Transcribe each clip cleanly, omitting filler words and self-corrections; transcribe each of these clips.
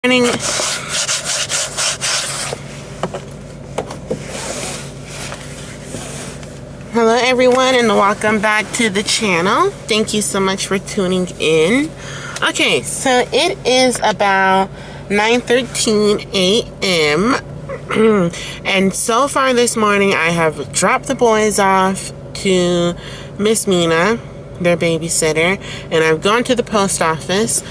Morning. Hello everyone and welcome back to the channel. Thank you so much for tuning in. Okay, so it is about 9:13 a.m. and so far this morning I have dropped the boys off to Miss Mina, their babysitter, and I've gone to the post office.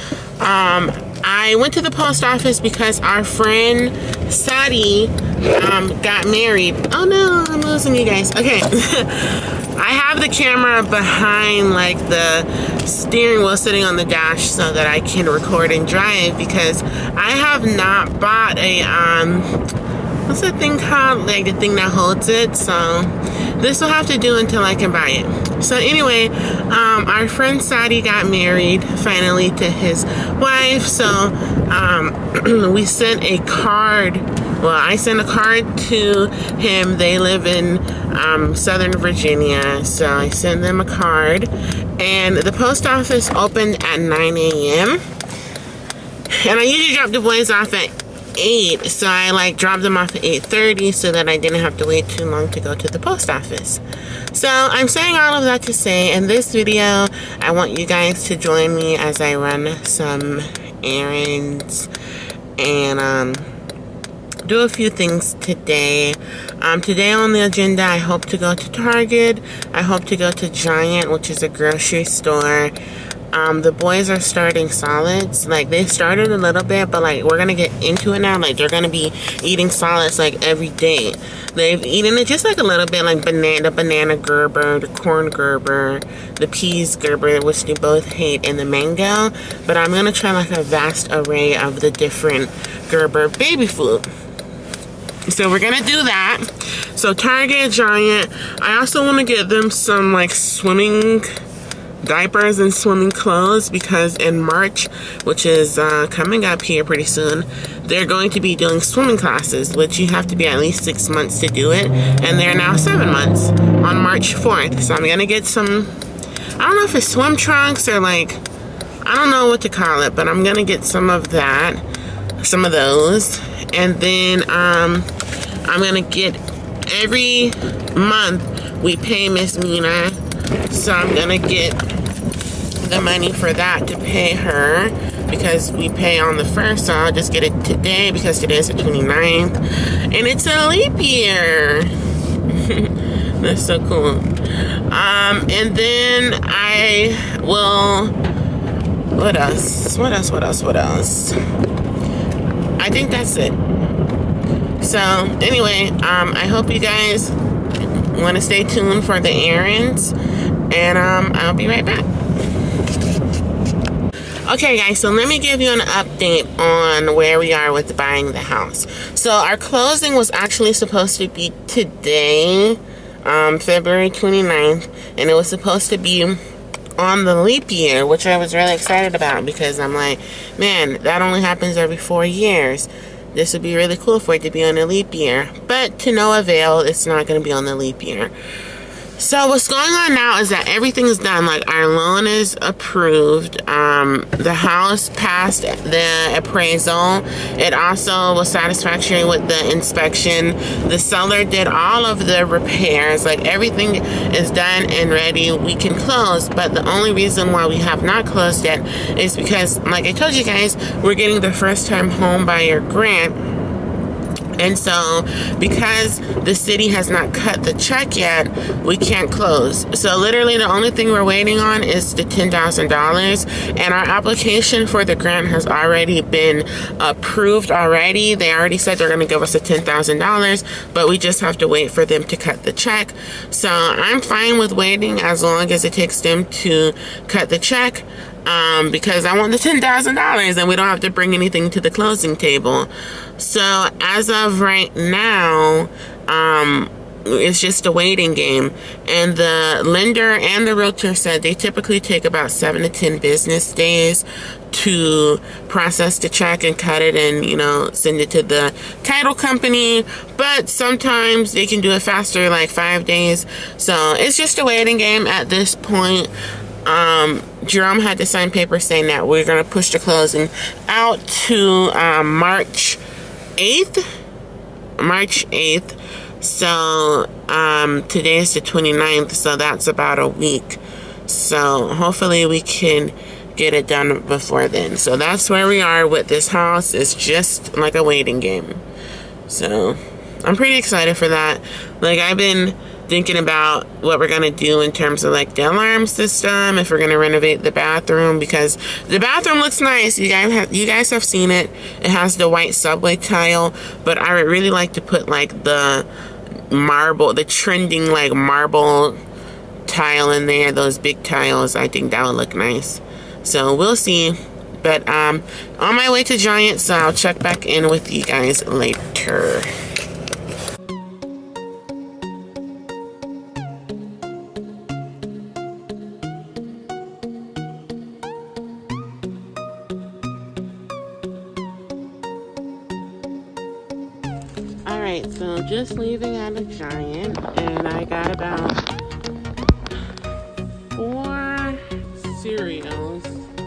I went to the post office because our friend Sadie got married. Oh no, I'm losing you guys. Okay. I have the camera behind like the steering wheel sitting on the dash so that I can record and drive because I have not bought a what's that thing called? Like the thing that holds it. So this will have to do until I can buy it. So anyway, our friend Sadie got married finally to his wife. So we sent a card. Well, I sent a card to him. They live in Southern Virginia. So I sent them a card. And the post office opened at 9 a.m. And I usually drop the boys off at 8, so I like dropped them off at 8:30 so that I didn't have to wait too long to go to the post office. So I'm saying all of that to say in this video I want you guys to join me as I run some errands and do a few things today. Today on the agenda I hope to go to Target. I hope to go to Giant, which is a grocery store. The boys are starting solids. Like, they started a little bit, but like we're gonna get into it now. Like, they're gonna be eating solids like every day. They've eaten it just like a little bit, like the banana Gerber, the corn Gerber, the peas Gerber, which they both hate, and the mango. But I'm gonna try like a vast array of the different Gerber baby food. So we're gonna do that. So Target, Giant. I also want to get them some like swimming diapers and swimming clothes because in March, which is coming up here pretty soon, they're going to be doing swimming classes, which you have to be at least 6 months to do it, and they're now 7 months on March 4th. So I'm gonna get some, I don't know if it's swim trunks or like, I don't know what to call it, but I'm gonna get some of that, some of those. And then I'm gonna get, every month we pay Miss Mina, so I'm gonna get the money for that to pay her because we pay on the 1st, so I'll just get it today because today's the 29th and it's a leap year. That's so cool. And then I will, what else? I think that's it. So anyway, I hope you guys want to stay tuned for the errands, and I'll be right back. Okay guys, so let me give you an update on where we are with buying the house. So our closing was actually supposed to be today, February 29th, and it was supposed to be on the leap year, which I was really excited about because I'm like, man, that only happens every 4 years. This would be really cool for it to be on a leap year, but to no avail, it's not going to be on the leap year. So what's going on now is that everything is done. Like, our loan is approved. The house passed the appraisal. It also was satisfactory with the inspection. The seller did all of the repairs. Like, everything is done and ready. We can close, but the only reason why we have not closed yet is because, like I told you guys, we're getting the first time home buyer grant. And so, because the city has not cut the check yet, we can't close. So literally the only thing we're waiting on is the $10,000. And our application for the grant has already been approved already. They already said they're going to give us the $10,000, but we just have to wait for them to cut the check. So I'm fine with waiting as long as it takes them to cut the check. Because I want the $10,000 and we don't have to bring anything to the closing table. So as of right now, it's just a waiting game. And the lender and the realtor said they typically take about 7 to 10 business days to process the check and cut it and, you know, send it to the title company. But sometimes they can do it faster, like 5 days. So it's just a waiting game at this point. Jerome had to sign papers saying that we're going to push the closing out to March 8th. March 8th. So today is the 29th, so that's about a week. So hopefully we can get it done before then. So that's where we are with this house. It's just like a waiting game. So I'm pretty excited for that. Like, I've been thinking about what we're gonna do in terms of like the alarm system, if we're gonna renovate the bathroom, because the bathroom looks nice. You guys have seen it. It has the white subway tile, but I would really like to put like the marble, the trending like marble tile in there, those big tiles. I think that would look nice. So we'll see. But on my way to Giant, so I'll check back in with you guys later. Alright, so just leaving out of Giant, and I got about 4 cereals.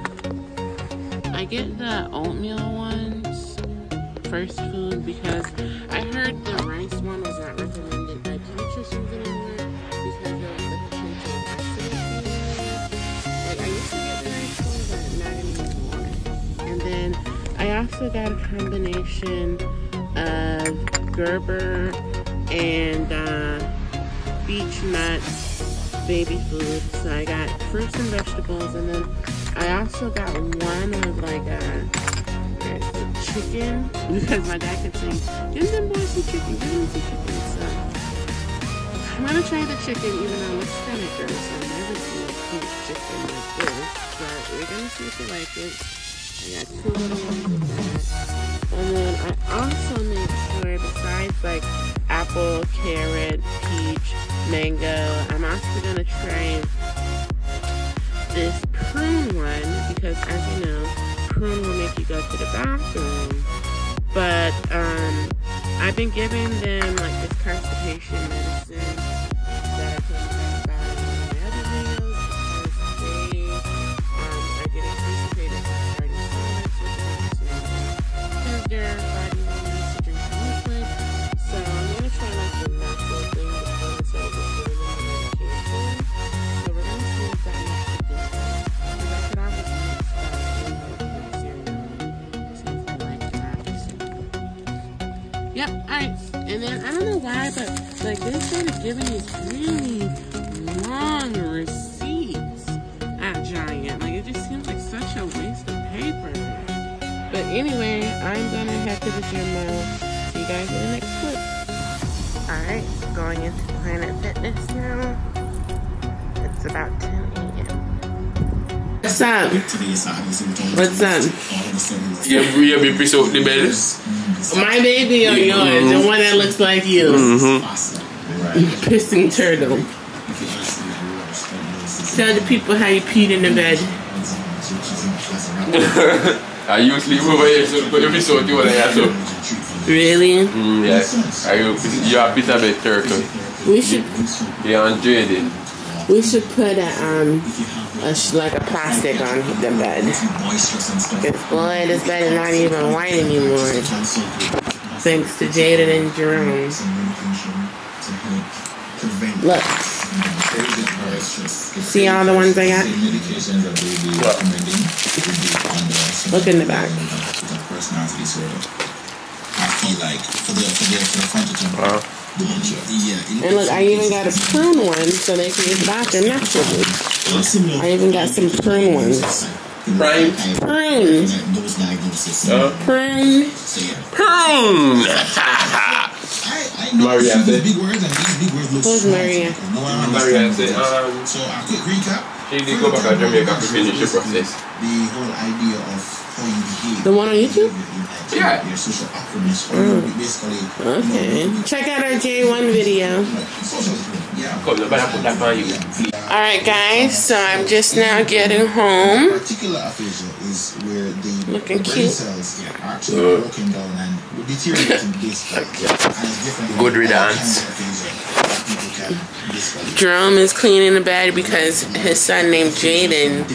I get the oatmeal ones, first food, because I heard the rice one was not recommended by pediatricians anymore because of the potential accident. Like, I used to get the rice one, but not anymore. And then I also got a combination of Gerber and beech nuts baby food. So I got fruits and vegetables, and then I also got one with like a chicken, because my dad kept saying, give them boys some chicken, give them some chicken. So I'm gonna try the chicken, even though it's kind of gross. I've never seen a pink chicken like this, but we're gonna see if we like it. I got 2 little ones of that. And then I also made sure, besides like apple, carrot, peach, mango, I'm also gonna try this prune one, because as you know, prune will make you go to the bathroom. But I've been giving them like this constipation medicine that I talked about in my other videos, because they are getting constipated from starting solids, because their body needs to drink liquid. So I'm gonna try like the natural thing before, instead of just giving them the medication. So we're gonna see if that makes a difference. Because I could obviously mix that in with the cereal. See if I like that. Yep, alright. And then I don't know why, but like they started giving these really long receipts at Giant. Like, it just seems like such a waste of paper. But anyway, I'm gonna head to the gym now. See you guys in the next clip. Alright, going into Planet Fitness now. It's about 10 a.m. What's up? What's up? You be piece out the bed? My baby or yours? The one that looks like you. Pissing turtle. Tell the people how you peed in the bed. I usually over here, so every sort you want to have. Really? Yes. You are a bit of a turtle. We should. You enjoyed it. We should put like a plastic on the bed. Because boy, this bed is not even white anymore. Thanks to Jaden and Jerome. Look. See all the ones I got? Look in the back. And look, I even got a prune one so they can use the bathroom naturally. I even got some prune ones. Prune. Prune. Prune. Prune. Maria said. Who's Maria? Maria said, she did go back to Jamaica to finish the process. The whole idea of how you behave. The one on YouTube? Yeah. Your social awkwardness. Okay. Check out our J1 video. Alright guys, so I'm just now getting home. Looking cute. Good riddance. Jerome is cleaning the bed because his son named Jaden,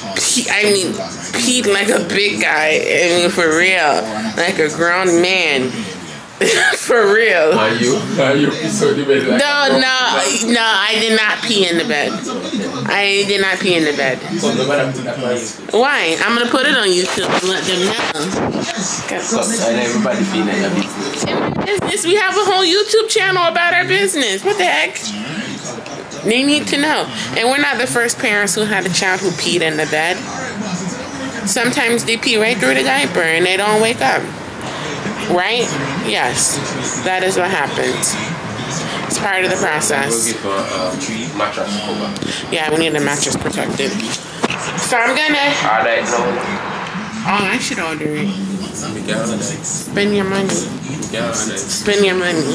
peed like a big guy. I mean, for real, like a grown man. For real. Are you so the bed like No, I did not pee in the bed. I did not pee in the bed. Why? I'm gonna put it on YouTube and let them know. And everybody feeling a business. In my business, we have a whole YouTube channel about our business. What the heck? They need to know. And we're not the first parents who had a child who peed in the bed. Sometimes they pee right through the diaper and they don't wake up. Right? Yes. That is what happens. It's part of the process. Mattress cover. Yeah, we need the mattress protected. So I'm gonna... Oh, I should order it. Spend your money. Spend your money.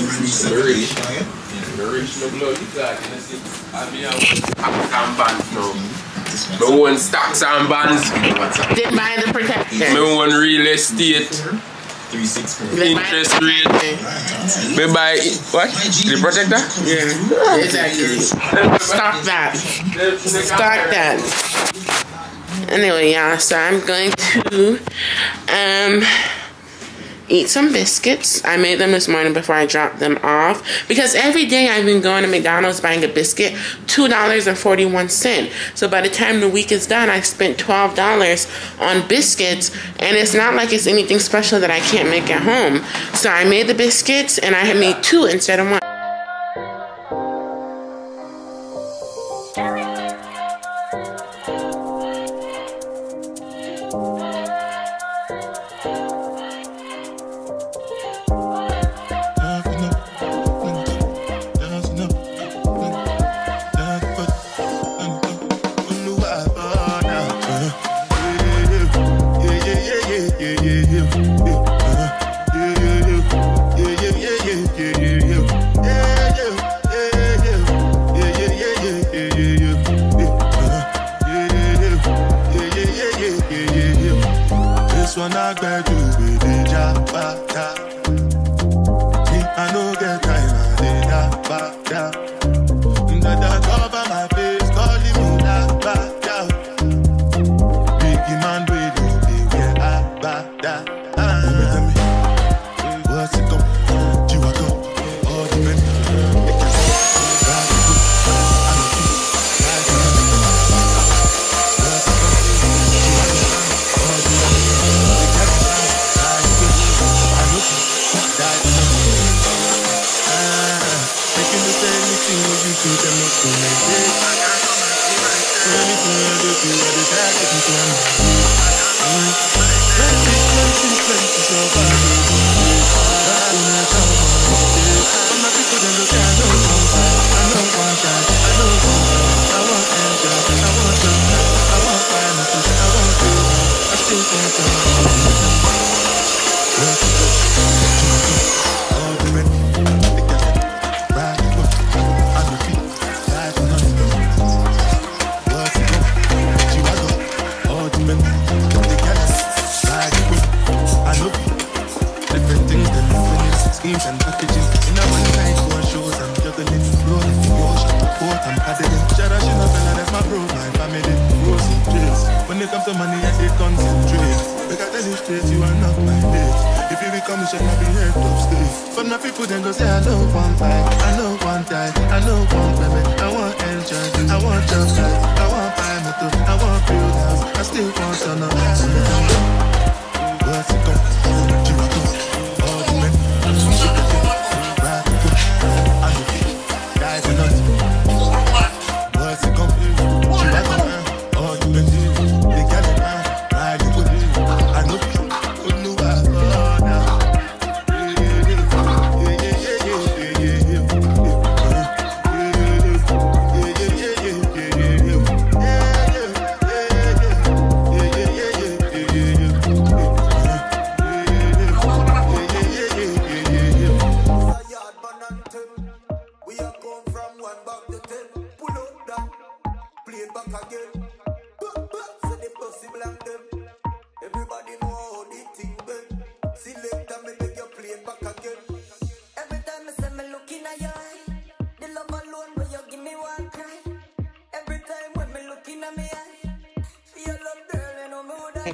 Me want stocks and bonds. Didn't buy the protector. Me want real estate. Interest rate. Me buy what? The protector? Yeah. Exactly. Stop that. Stop that. Anyway, y'all, so I'm going to eat some biscuits. I made them this morning before I dropped them off because every day I've been going to McDonald's buying a biscuit, $2.41. So by the time the week is done, I spent $12 on biscuits, and it's not like it's anything special that I can't make at home. So I made the biscuits, and I had made 2 instead of 1.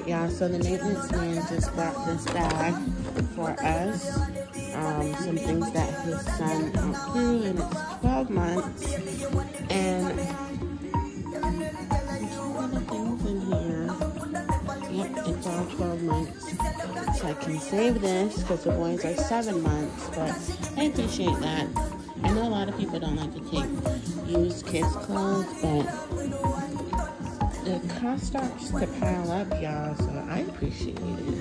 Yeah, so the maintenance man just brought this bag for us. Some things that his son went through, and it's 12 months. And the things in here. Yep, it's all 12 months. So I can save this because the boys are 7 months, but I appreciate that. I know a lot of people don't like to take used kids' clothes, but the cost starts to pile up, y'all, so I appreciate it.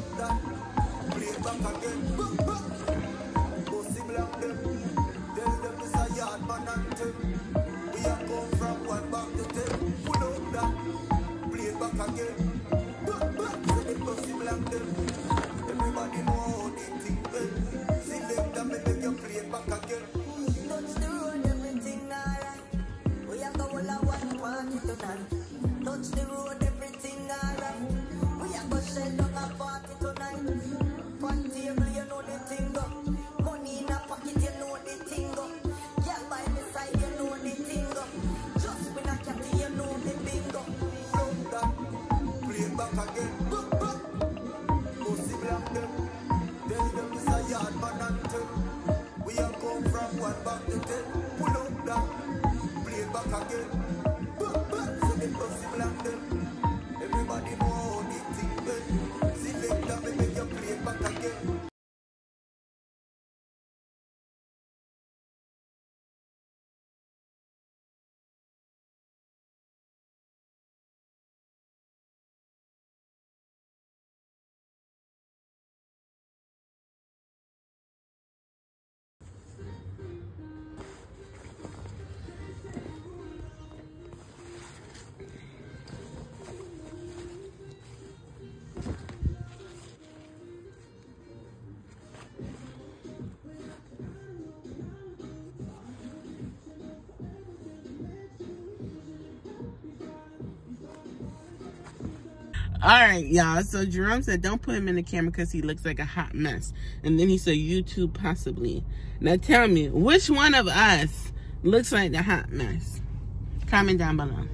Alright, y'all. So Jerome said don't put him in the camera because he looks like a hot mess. And then he said YouTube possibly. Now tell me, which one of us looks like the hot mess? Comment down below.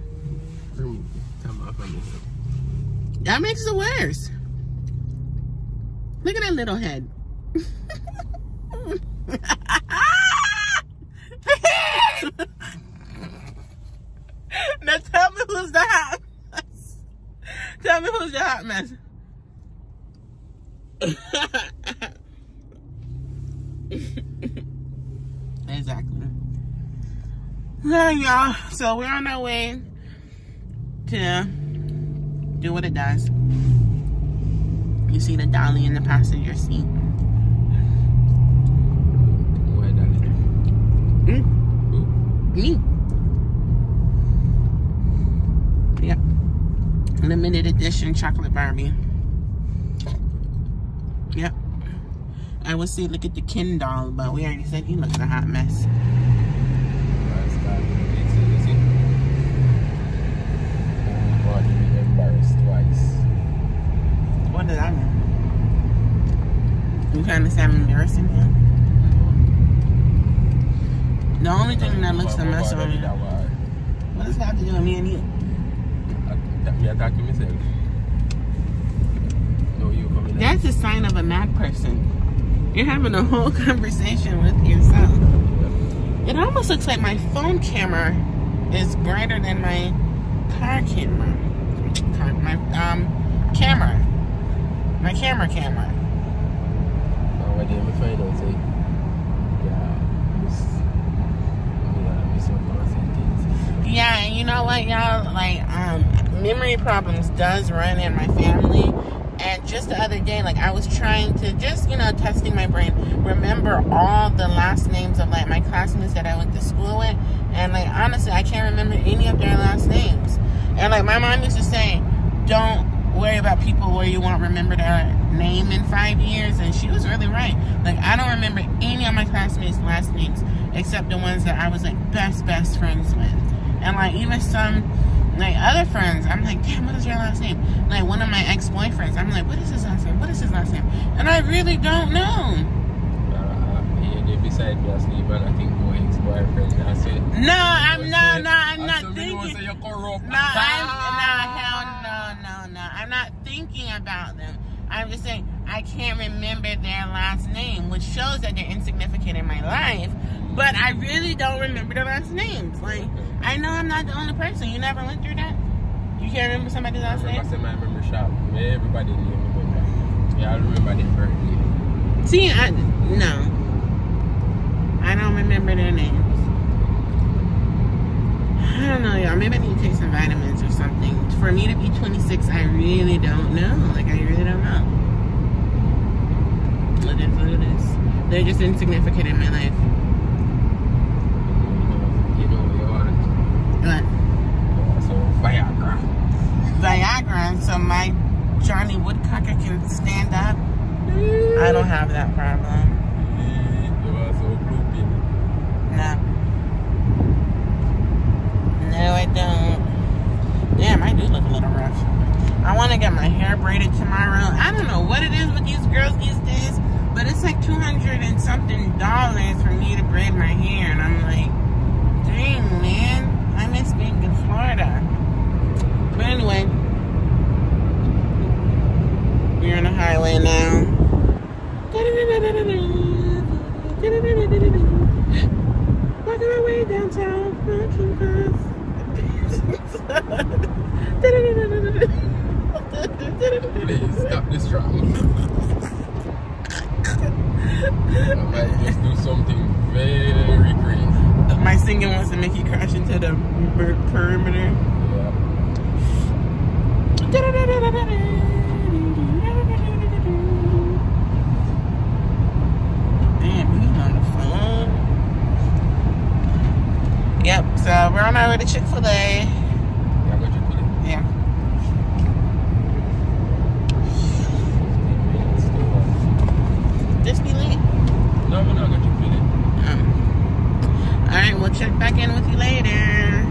That makes it worse. Look at that little head. Now tell me who's the hot mess. Tell me who's the hot mess. Exactly. Alright, y'all. So we're on our way to do what it does. You see the dolly in the passenger seat. Why dolly? Me. Yep. Limited edition chocolate Barbie. Yep. I would say look at the Ken doll, but we already said he looks a hot mess. Embarrassed twice. What did I mean? You trying to say I'm embarrassing him? The only thing that looks a mess on you. What does that have to do with me and you? Me attacking myself. No, you coming. That's a sign of a mad person. You're having a whole conversation with yourself. It almost looks like my phone camera is brighter than my car camera. My camera. My camera. Oh, what did we find out? Yeah, and you know what, y'all? Like, memory problems does run in my family. And just the other day, like, I was trying to just, you know, testing my brain, remember all the last names of, like, my classmates that I went to school with. And, like, honestly, I can't remember any of their last names. And, like, my mom used to say, don't worry about people where you won't remember their name in 5 years. And she was really right. Like, I don't remember any of my classmates' last names except the ones that I was, like, best friends with. And, like, even some, like, other friends, I'm like, damn, what is your last name? Like, one of my ex-boyfriends, I'm like, what is his last name? What is his last name? And I really don't know. They beside me asleep and I think my ex-boyfriend. I said, no, I'm not thinking. No, I'm not thinking about them. I'm just saying I can't remember their last name, which shows that they're insignificant in my life. But I really don't remember their last names. Like, I know I'm not the only person. You never went through that? You can't remember somebody's last name? I said my memory shop. Everybody didn't remember. Yeah, I remember their birthday. See, no. I don't remember their names. I don't know, y'all. Maybe I need to take some vitamins or something. For me to be 26, I really don't know. Like, I really don't know. It is what it is. They're just insignificant in my life. You know what you want? What? So, Viagra. Viagra, so my Johnny Woodcocker can stand up. I don't have that problem. No. No, I don't. Damn, I do look a little rough. I want to get my hair braided tomorrow. I don't know what it is with these girls these days, but it's like $200 and something for me to braid my hair. And I'm like, dang, man. I miss being in Florida. But anyway, we're on the highway now. Walking my way downtown, walking fast. Please stop this drama. I might just do something very crazy. My singing wants to make you crash into the perimeter. Damn, he's on the phone. Yep, so we're on our way to Chick-fil-A. Yeah, go Chick-fil-A. Yeah. Just be late. No, we're not going to Chick-fil-A. Alright, we'll check back in with you later.